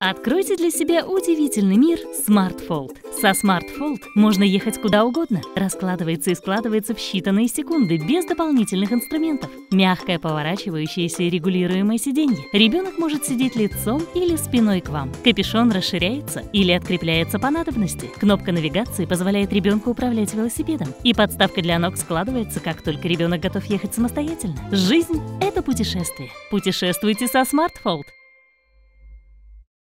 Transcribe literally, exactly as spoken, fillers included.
Откройте для себя удивительный мир SmartFold. Со SmartFold можно ехать куда угодно. Раскладывается и складывается в считанные секунды, без дополнительных инструментов. Мягкое, поворачивающееся и регулируемое сиденье. Ребенок может сидеть лицом или спиной к вам. Капюшон расширяется или открепляется по надобности. Кнопка навигации позволяет ребенку управлять велосипедом. И подставка для ног складывается, как только ребенок готов ехать самостоятельно. Жизнь – это путешествие. Путешествуйте со SmartFold.